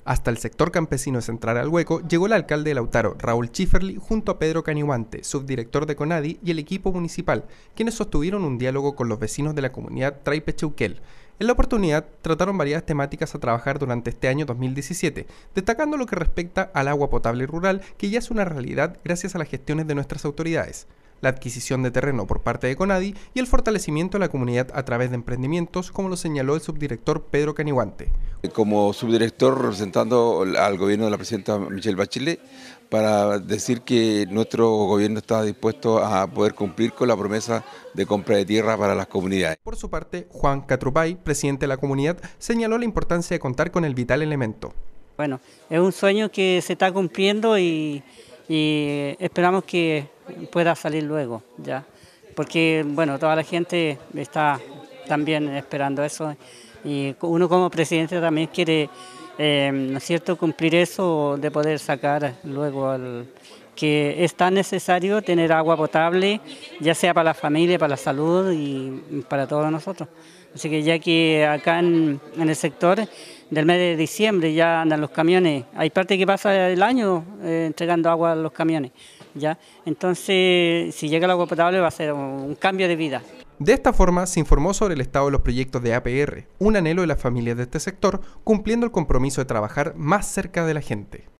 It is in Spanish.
Hasta el sector campesino de Central al Hueco llegó el alcalde de Lautaro, Raúl Schifferli, junto a Pedro Canihuante, subdirector de CONADI, y el equipo municipal, quienes sostuvieron un diálogo con los vecinos de la comunidad Traipecheuquel. En la oportunidad, trataron variadas temáticas a trabajar durante este año 2017, destacando lo que respecta al agua potable rural, que ya es una realidad gracias a las gestiones de nuestras autoridades, la adquisición de terreno por parte de CONADI y el fortalecimiento de la comunidad a través de emprendimientos, como lo señaló el subdirector Pedro Canihuante. Como subdirector representando al gobierno de la presidenta Michelle Bachelet, para decir que nuestro gobierno está dispuesto a poder cumplir con la promesa de compra de tierra para las comunidades. Por su parte, Juan Catrupay, presidente de la comunidad, señaló la importancia de contar con el vital elemento. Bueno, es un sueño que se está cumpliendo y esperamos que pueda salir luego, ya, porque bueno, toda la gente está también esperando eso y uno como presidente también quiere, ¿no es cierto?, cumplir eso de poder sacar luego que es tan necesario tener agua potable, ya sea para la familia, para la salud y para todos nosotros. Así que ya que acá en el sector del mes de diciembre ya andan los camiones, hay parte que pasa el año entregando agua a los camiones, ¿ya? Entonces, si llega el agua potable va a ser un cambio de vida. De esta forma, se informó sobre el estado de los proyectos de APR, un anhelo de las familias de este sector, cumpliendo el compromiso de trabajar más cerca de la gente.